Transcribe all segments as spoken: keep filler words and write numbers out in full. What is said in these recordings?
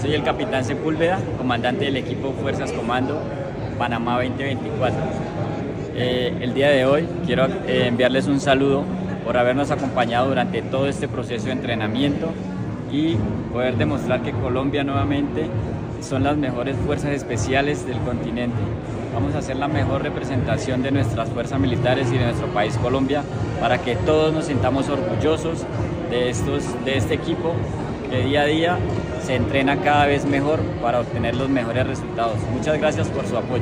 Soy el capitán Sepúlveda, comandante del equipo Fuerzas Comando Panamá veinte veinticuatro. Eh, el día de hoy quiero eh, enviarles un saludo por habernos acompañado durante todo este proceso de entrenamiento y poder demostrar que Colombia nuevamente son las mejores fuerzas especiales del continente. Vamos a hacer la mejor representación de nuestras fuerzas militares y de nuestro país Colombia para que todos nos sintamos orgullosos de, estos, de este equipo que día a día se entrena cada vez mejor para obtener los mejores resultados. Muchas gracias por su apoyo.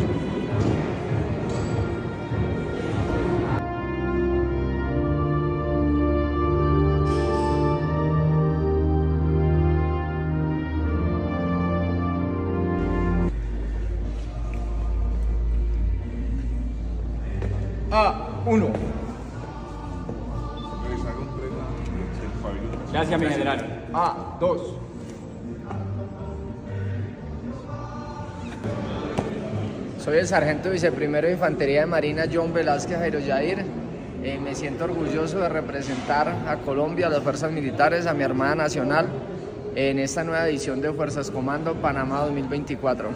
A uno. Gracias, mi general. A dos. Soy el sargento viceprimero de Infantería de Marina John Velázquez Jairo Yair. Eh, me siento orgulloso de representar a Colombia, a las fuerzas militares, a mi Armada Nacional en esta nueva edición de Fuerzas Comando Panamá dos mil veinticuatro.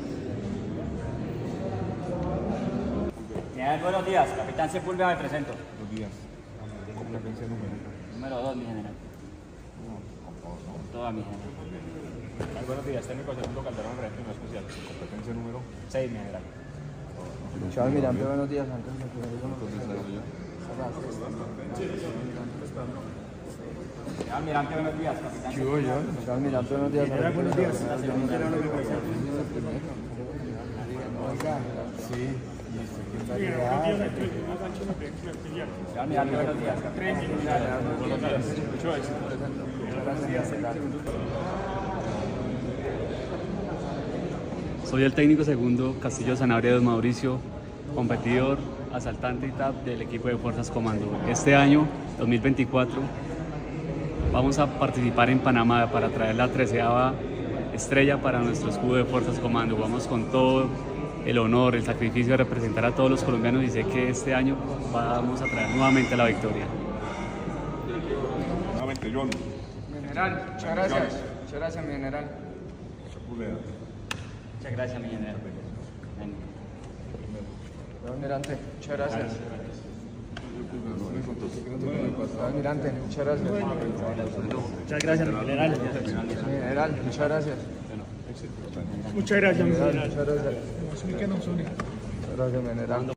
General, buenos días. Capitán Sepúlveda, me presento. Buenos días. Competencia número. Número dos, mi general. Toda mi general. Ay, buenos días, técnico segundo Calderón, regimiento no especial. Competencia número seis, mi general. Chao, Almirante, buenos días. Antes de que Almirante, buenos días. Capitán. Chivo yo. Chao, Almirante, buenos días. Buenos días. Sí. Almirante, buenos días. mucho éxito. Soy el técnico segundo Castillo Sanabria Mauricio, competidor, asaltante y T A P del equipo de Fuerzas Comando. Este año, dos mil veinticuatro, vamos a participar en Panamá para traer la treceava estrella para nuestro escudo de Fuerzas Comando. Vamos con todo el honor, el sacrificio de representar a todos los colombianos y sé que este año vamos a traer nuevamente la victoria. Nuevamente, John. General, muchas gracias. Muchas gracias, mi general. Sepúlveda. Muchas gracias, mi general. Chao, Almirante, muchas gracias. Chao, Almirante, muchas gracias. Muchas gracias, mi general. Mi general, muchas gracias. Muchas gracias, mi general. Muchas gracias. Muchas gracias, mi general.